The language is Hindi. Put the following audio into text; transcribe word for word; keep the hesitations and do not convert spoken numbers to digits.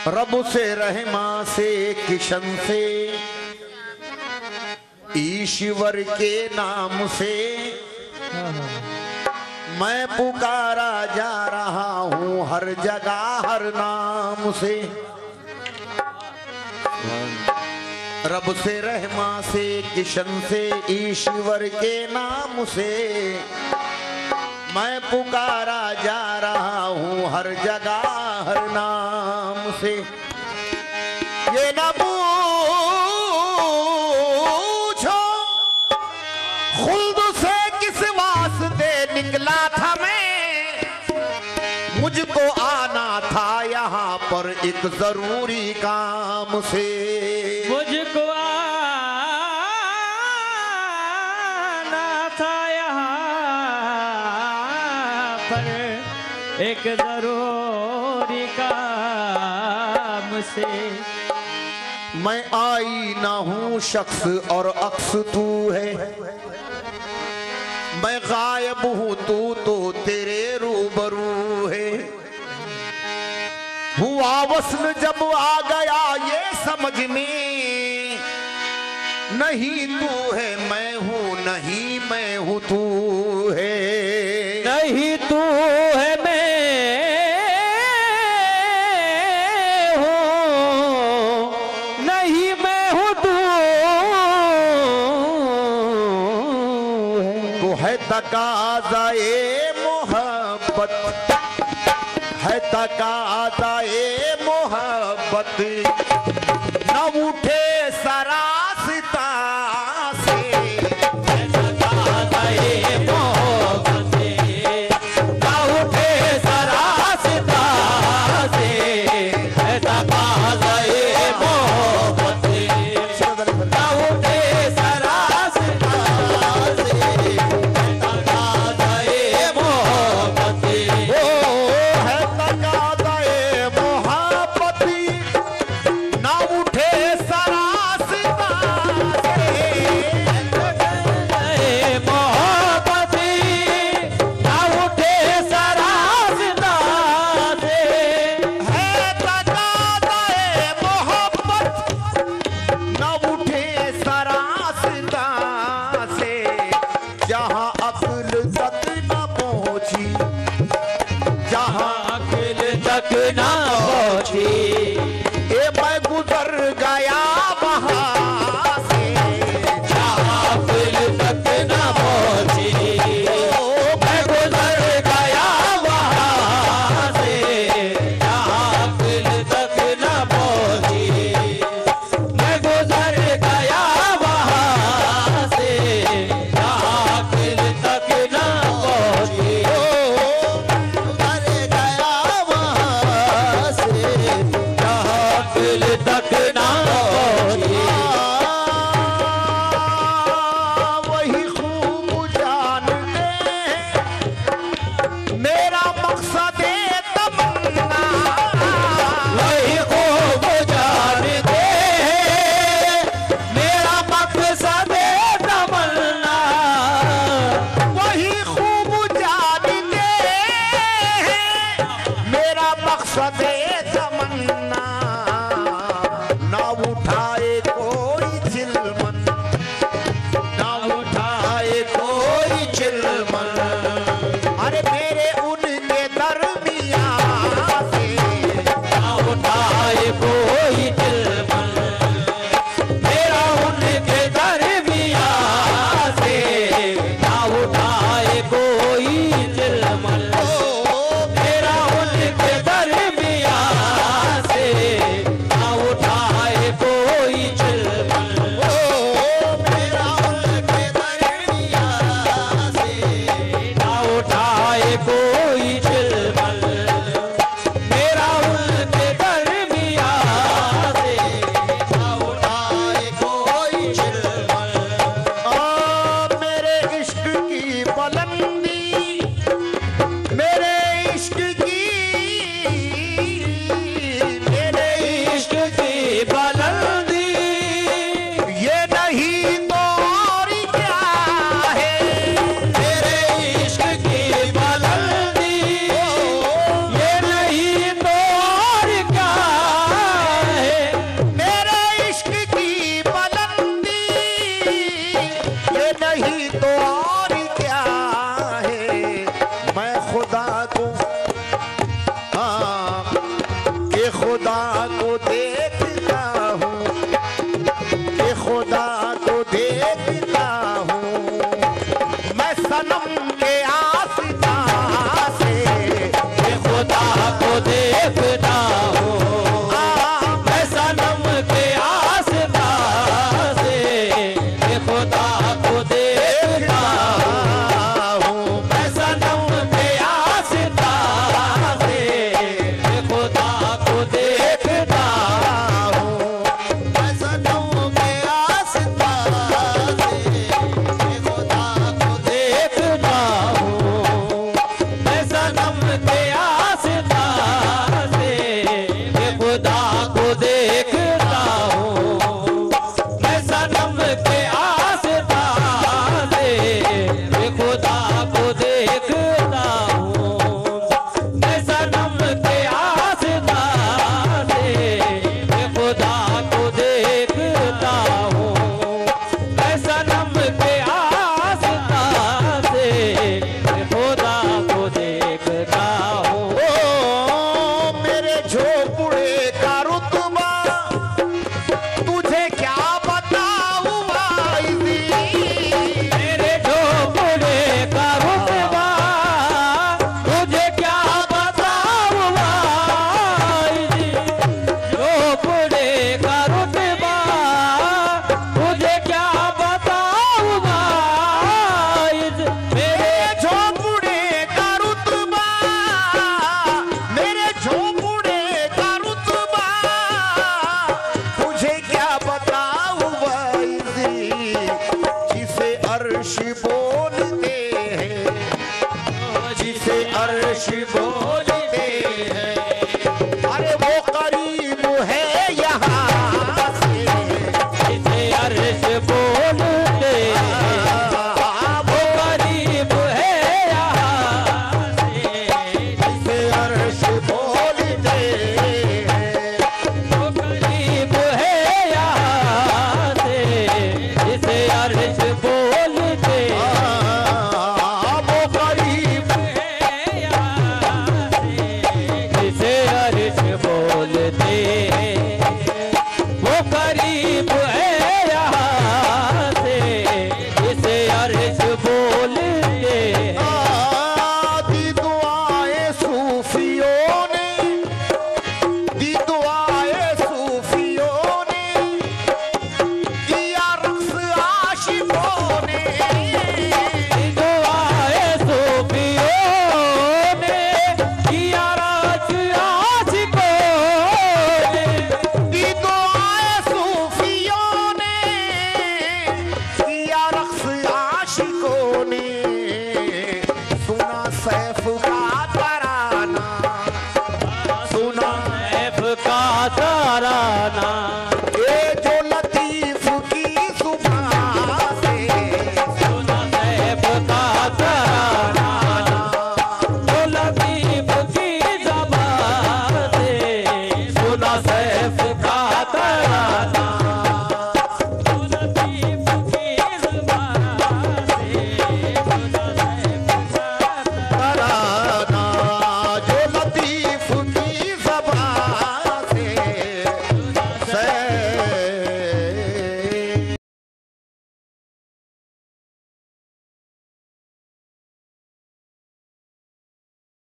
रब से रहमा से किशन से ईश्वर के नाम से मैं पुकारा जा रहा हूँ हर जगह हर नाम से। रब से रहमा से किशन से ईश्वर के नाम से मैं पुकारा जा रहा हूँ हर जगह हर नाम से। ये ना निकला था मैं, मुझको आना था यहाँ पर एक जरूरी काम से। मुझको आना था यहाँ पर एक जरूरी काम से। मैं आई ना हूँ शख्स और अक्स तू है, मैं गायब हूँ तू तो तेरे रूबरू है। हुआ वस्ल जब आ गया ये समझ में, नहीं तू है मैं हूँ नहीं मैं हूँ तू है। नहीं तू है मैं हूँ नहीं मैं हूँ तू है। तकाज़ाए मोहब्बत है तकाज़ाए मोहब्बत न उठे सरास्ता से। है तकाज़ाए मोहब्बत न उठे सरास्ता से। है तकाज़ाए मोहब्बत न उठे सरास्ता से। ना पहुंची ए मैं गुजर गया वहां से, जहां दिल तक ना पहुंची। ओ मैं गुजर गया वहां से, जहां दिल तक ना पहुंची। मैं गुजर गया वहां से, जहां दिल तक ना पहुंची। दिल तक ना पहुंची। वही खूब जानते मेरा मकसद तमन्ना। वही खूब जानते मेरा मकसद तमन्ना। वही खूब जानते मेरा मकसद तमन्ना। ना उठाए कोई चिलमन ना उठाए कोई चिलमन। अरे मेरे उनके दरमियां से ना उठाए कोई चिलमन। मेरा उनके दरमियां से ना उठाए कोई चिलमन। मेरा उनके दरमियां से ना उठाए कोई चिलमन। मेरा उनके दरमियां से सनम के आस्था से मैं खुदा को देखता हूँ, मैं सनम के आस्था से मैं खुदा को देखता हूँ, मैं सनम के आस्था से मैं खुदा को देखता हूँ, मैं सनम के आस्था से मैं खुदा को देखता हूँ, मैं सनम के आस्था से मैं खुदा को देखता हूँ, मैं सनम के आस्था से मैं खुदा को देखता हूँ, मैं सनम के आस्था से मैं खुदा को देखता हूँ, मैं सनम के आस्था से मैं खुदा को देखता हूँ। ओ मेरे झोपड़े का रुतबा तुझे क्या बताऊं आईजी, मेरे झोपड़े का रुतबा तुझे क्या बताऊं भाई, झोपड़े का रुतबा तुझे क्या बताऊं भाई, मेरे झोपड़े का रुतबा मेरे झोपड़े का रुतबा तुझे क्या बताऊं आईजी, जिसे अर्श बोलते हैं जिसे अर्श